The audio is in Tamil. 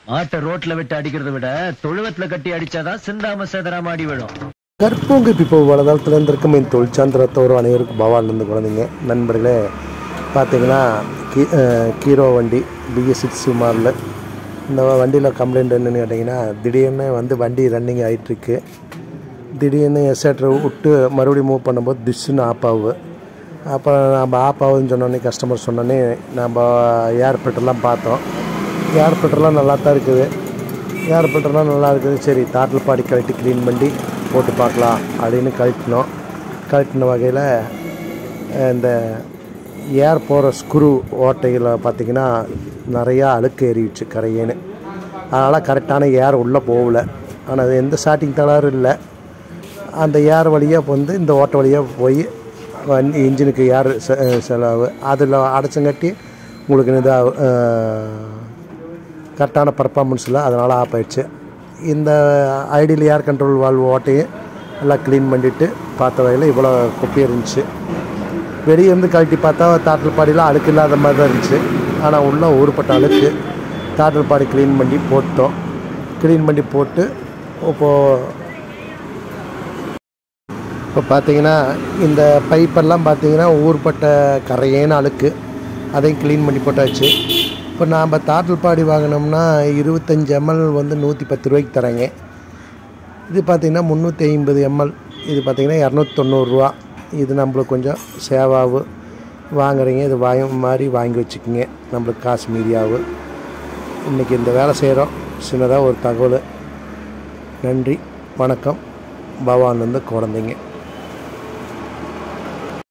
ஆட்ட ரோட்ல விட்டு அடிக்கிறத விட தொழுவத்துல கட்டி அடிச்சாதான் சிந்தாம செதறாம அடி விழும். கற்பூங்கு இப்போ வளதளத்தில் இருந்திருக்கும் இந்த தொழிற்சாந்திரத்தோடு அனைவருக்கும் பவான்லேருந்து குழந்தைங்க நண்பர்களே. பார்த்தீங்கன்னா கீரோ வண்டி BS6 மாடல். இந்த வண்டியில் கம்ப்ளைண்ட் என்னென்னு கேட்டிங்கன்னா, திடீர்னு வந்து வண்டி ரன்னிங் ஆகிட்டுருக்கு. திடீர்னு எஸ்ஏட்டரை விட்டு மறுபடியும் மூவ் பண்ணும்போது டிஷ்ஷுன்னு ஆஃப் ஆகுது. அப்போ நம்ம ஆஃப் ஆகுதுன்னு சொன்னோன்னே கஸ்டமர் சொன்னோன்னே நம்ம ஏர் ஃபில்டர்லாம் பார்த்தோம். ஏர் ஃபில்டர்லாம் நல்லா தான் இருக்குது. ஏர் ஃபில்டர்லாம் நல்லா இருக்குது. சரி, தாட்டில் பாடி கழட்டி க்ளீன் பண்ணி போட்டு பார்க்கலாம் அப்படின்னு கழட்டின வகையில் இந்த ஏர் போகிற ஸ்க்ரூ ஓட்டையில் பார்த்திங்கன்னா நிறையா அழுக்கு ஏறிடுச்சு கரையேன்னு. அதனால் கரெக்டான ஏர் உள்ளே போகல. ஆனால் அது எந்த ஸ்டார்டிங் தளரும் இல்லை. அந்த ஏர் வழியாக வந்து இந்த ஓட்டை வழியாக போய் வண்டி இன்ஜினுக்கு ஏர் செலவு அதில் அடைச்சங்காட்டி உங்களுக்கு இதாக கரெக்டான பர்ஃபார்மன்ஸ் இல்லை. அதனால் ஆஃப் ஆயிடுச்சு. இந்த ஐடியல் ஏர் கண்ட்ரோல் வால்வு ஓட்டையும் எல்லாம் க்ளீன் பண்ணிவிட்டு பார்த்த வகையில் இவ்வளோ குப்பி இருந்துச்சு. வெளியே இருந்து கழட்டி பார்த்தா தாட்டல் பாடியில் அழுக்கு இல்லாத மாதிரி தான் இருந்துச்சு. ஆனால் உள்ள ஊறுப்பட்ட அழுக்கு. தாட்டல் பாடி க்ளீன் பண்ணி போட்டோம். க்ளீன் பண்ணி போட்டு இப்போ பார்த்தீங்கன்னா இந்த பைப்பெல்லாம் பார்த்தீங்கன்னா ஊறுப்பட்ட கரையேன்னு அழுக்கு. அதையும் க்ளீன் பண்ணி போட்டாச்சு. இப்போ நாம் தாட்டல் பாடி வாங்கினோம்னா 25 ml வந்து 110 ரூபாய்க்கு தராங்க. இது பார்த்திங்கன்னா 350 ml. இது பார்த்திங்கன்னா 290 ரூபா. இது நம்மளுக்கு கொஞ்சம் சேவாகும். வாங்குறீங்க இது மாதிரி வாங்கி வச்சுக்கோங்க. நம்மளுக்கு காசு மீதியாகும். இன்றைக்கி இந்த வேலை செய்கிறோம். சின்னதாக ஒரு தகவல். நன்றி, வணக்கம். பவான்லேருந்து குழந்தைங்க.